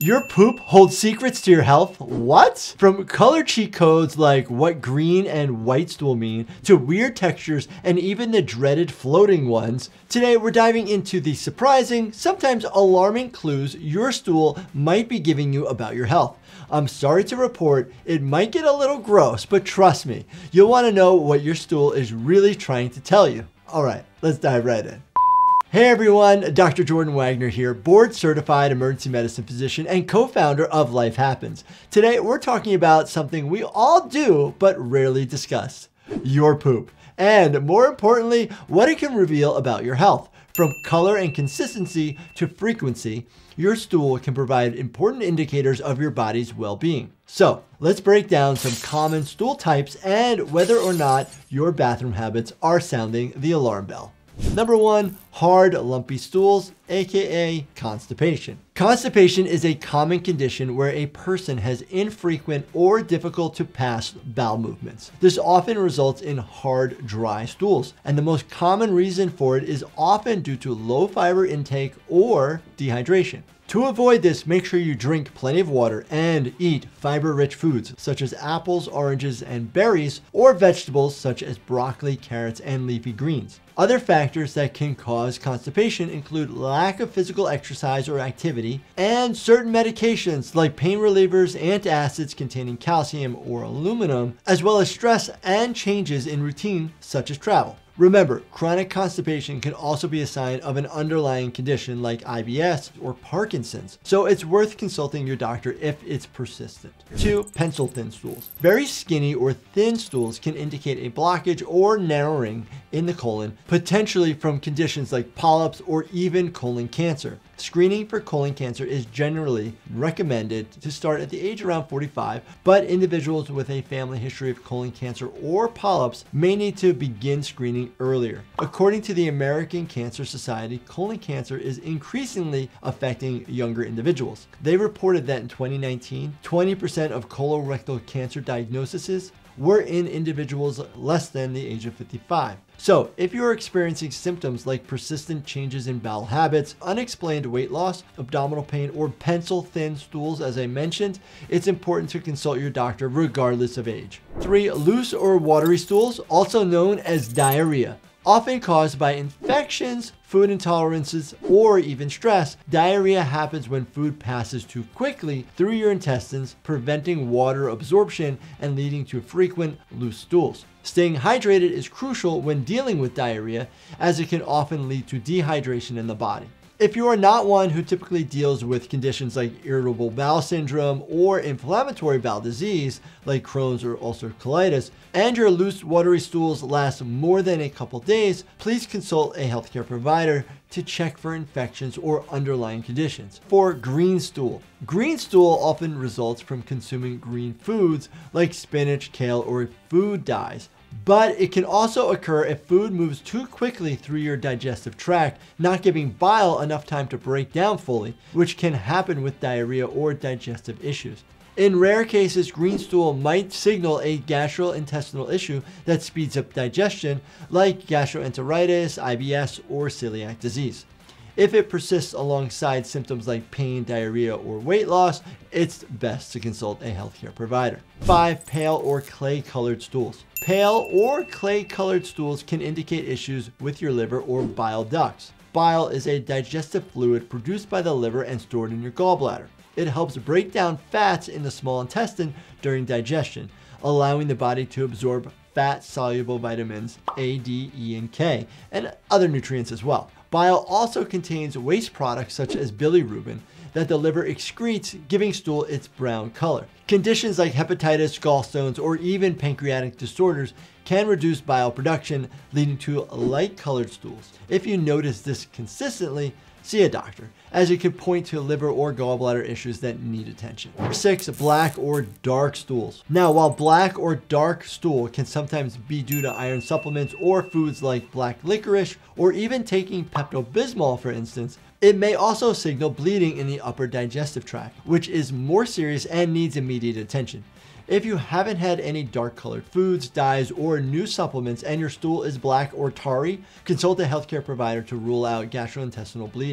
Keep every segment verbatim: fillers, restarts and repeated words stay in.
Your poop holds secrets to your health? What? From color cheat codes like what green and white stool mean, to weird textures and even the dreaded floating ones, today we're diving into the surprising, sometimes alarming clues your stool might be giving you about your health. I'm sorry to report, it might get a little gross, but trust me, you'll want to know what your stool is really trying to tell you. All right, let's dive right in. Hey everyone, Doctor Jordan Wagner here, board certified emergency medicine physician and co-founder of Life Happens. Today we're talking about something we all do but rarely discuss, your poop. And more importantly, what it can reveal about your health. From color and consistency to frequency, your stool can provide important indicators of your body's well-being. So let's break down some common stool types and whether or not your bathroom habits are sounding the alarm bell. Number one, hard, lumpy stools, aka constipation. Constipation is a common condition where a person has infrequent or difficult to pass bowel movements. This often results in hard, dry stools, and the most common reason for it is often due to low fiber intake or dehydration. To avoid this, make sure you drink plenty of water and eat fiber-rich foods such as apples, oranges, and berries, or vegetables such as broccoli, carrots, and leafy greens. Other factors that can cause constipation include lack of physical exercise or activity, and certain medications like pain relievers, antacids containing calcium or aluminum, as well as stress and changes in routine such as travel. Remember, chronic constipation can also be a sign of an underlying condition like I B S or Parkinson's, so it's worth consulting your doctor if it's persistent. Two, pencil thin stools. Very skinny or thin stools can indicate a blockage or narrowing in the colon, potentially from conditions like polyps or even colon cancer. Screening for colon cancer is generally recommended to start at the age around forty-five, but individuals with a family history of colon cancer or polyps may need to begin screening earlier. According to the American Cancer Society, colon cancer is increasingly affecting younger individuals. They reported that in twenty nineteen, twenty percent of colorectal cancer diagnoses were in individuals less than the age of fifty-five. So if you're experiencing symptoms like persistent changes in bowel habits, unexplained weight loss, abdominal pain, or pencil thin stools, as I mentioned, it's important to consult your doctor regardless of age. Three, loose or watery stools, also known as diarrhea. Often caused by infections, food intolerances, or even stress, diarrhea happens when food passes too quickly through your intestines, preventing water absorption and leading to frequent loose stools. Staying hydrated is crucial when dealing with diarrhea, as it can often lead to dehydration in the body. If you are not one who typically deals with conditions like irritable bowel syndrome or inflammatory bowel disease like Crohn's or ulcerative colitis, and your loose watery stools last more than a couple days, please consult a healthcare provider to check for infections or underlying conditions. For green stool. Green stool often results from consuming green foods like spinach, kale, or food dyes. But it can also occur if food moves too quickly through your digestive tract, not giving bile enough time to break down fully, which can happen with diarrhea or digestive issues. In rare cases, green stool might signal a gastrointestinal issue that speeds up digestion, like gastroenteritis, I B S, or celiac disease. If it persists alongside symptoms like pain, diarrhea, or weight loss, it's best to consult a healthcare provider. Five, pale or clay-colored stools. Pale or clay-colored stools can indicate issues with your liver or bile ducts. Bile is a digestive fluid produced by the liver and stored in your gallbladder. It helps break down fats in the small intestine during digestion, allowing the body to absorb fat-soluble vitamins A, D, E, and K, and other nutrients as well. Bile also contains waste products such as bilirubin that the liver excretes, giving stool its brown color. Conditions like hepatitis, gallstones, or even pancreatic disorders can reduce bile production, leading to light-colored stools. If you notice this consistently, see a doctor, as it could point to liver or gallbladder issues that need attention. Six, black or dark stools. Now, while black or dark stool can sometimes be due to iron supplements or foods like black licorice, or even taking Pepto-Bismol, for instance, it may also signal bleeding in the upper digestive tract, which is more serious and needs immediate attention. If you haven't had any dark colored foods, dyes, or new supplements and your stool is black or tarry, consult a healthcare provider to rule out gastrointestinal bleeding.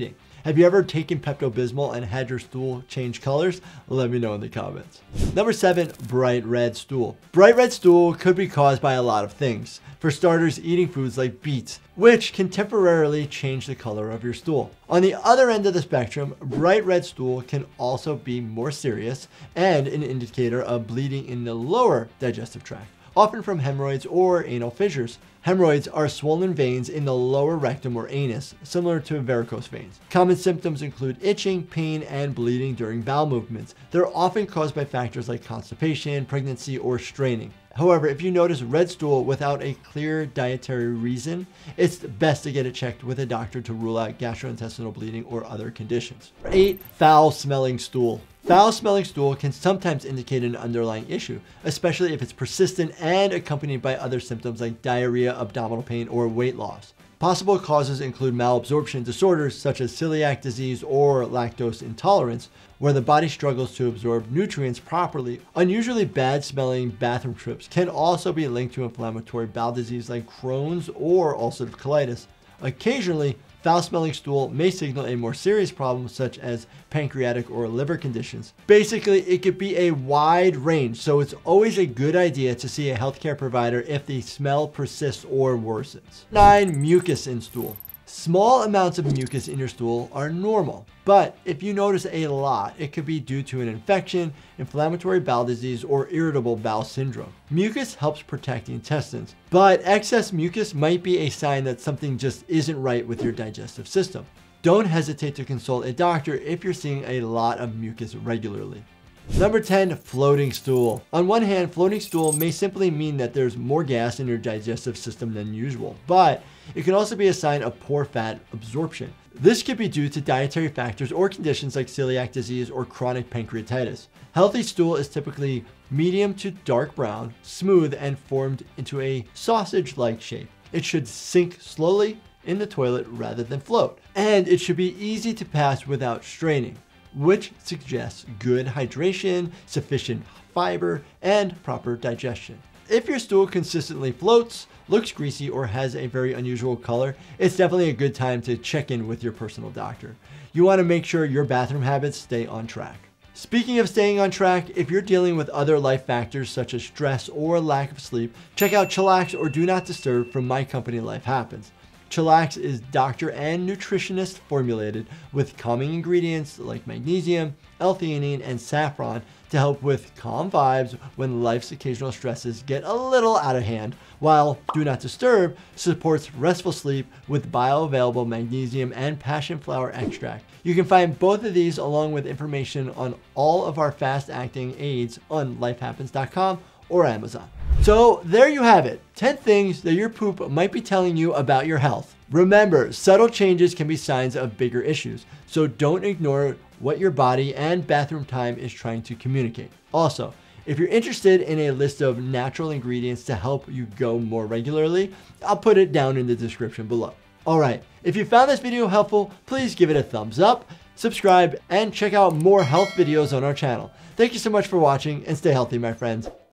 Have you ever taken Pepto-Bismol and had your stool change colors? Let me know in the comments. Number seven, bright red stool. Bright red stool could be caused by a lot of things. For starters, eating foods like beets, which can temporarily change the color of your stool. On the other end of the spectrum, bright red stool can also be more serious and an indicator of bleeding in the lower digestive tract, often from hemorrhoids or anal fissures. Hemorrhoids are swollen veins in the lower rectum or anus, similar to varicose veins. Common symptoms include itching, pain, and bleeding during bowel movements. They're often caused by factors like constipation, pregnancy, or straining. However, if you notice red stool without a clear dietary reason, it's best to get it checked with a doctor to rule out gastrointestinal bleeding or other conditions. eight. Foul-smelling stool. Foul-smelling stool can sometimes indicate an underlying issue, especially if it's persistent and accompanied by other symptoms like diarrhea, abdominal pain, or weight loss. Possible causes include malabsorption disorders such as celiac disease or lactose intolerance, where the body struggles to absorb nutrients properly. Unusually bad-smelling bathroom trips can also be linked to inflammatory bowel disease like Crohn's or ulcerative colitis. Occasionally, foul-smelling stool may signal a more serious problem such as pancreatic or liver conditions. Basically, it could be a wide range, so it's always a good idea to see a healthcare provider if the smell persists or worsens. nine. Mucus in stool. Small amounts of mucus in your stool are normal, but if you notice a lot, it could be due to an infection, inflammatory bowel disease, or irritable bowel syndrome. Mucus helps protect the intestines, but excess mucus might be a sign that something just isn't right with your digestive system. Don't hesitate to consult a doctor if you're seeing a lot of mucus regularly. Number ten, floating stool. On one hand, floating stool may simply mean that there's more gas in your digestive system than usual, but it can also be a sign of poor fat absorption. This could be due to dietary factors or conditions like celiac disease or chronic pancreatitis. Healthy stool is typically medium to dark brown, smooth, and formed into a sausage-like shape. It should sink slowly in the toilet rather than float, and it should be easy to pass without straining, which suggests good hydration, sufficient fiber, and proper digestion. If your stool consistently floats, looks greasy, or has a very unusual color, it's definitely a good time to check in with your personal doctor. You want to make sure your bathroom habits stay on track. Speaking of staying on track, if you're dealing with other life factors such as stress or lack of sleep, check out Chillax or Do Not Disturb from my company Life Happens. Chillax is doctor and nutritionist formulated with calming ingredients like magnesium, L-theanine, and saffron to help with calm vibes when life's occasional stresses get a little out of hand, while Do Not Disturb supports restful sleep with bioavailable magnesium and passion flower extract. You can find both of these along with information on all of our fast-acting aids on life happens dot com or Amazon. So there you have it, ten things that your poop might be telling you about your health. Remember, subtle changes can be signs of bigger issues, so don't ignore what your body and bathroom time is trying to communicate. Also, if you're interested in a list of natural ingredients to help you go more regularly, I'll put it down in the description below. All right, if you found this video helpful, please give it a thumbs up, subscribe, and check out more health videos on our channel. Thank you so much for watching, and stay healthy, my friends.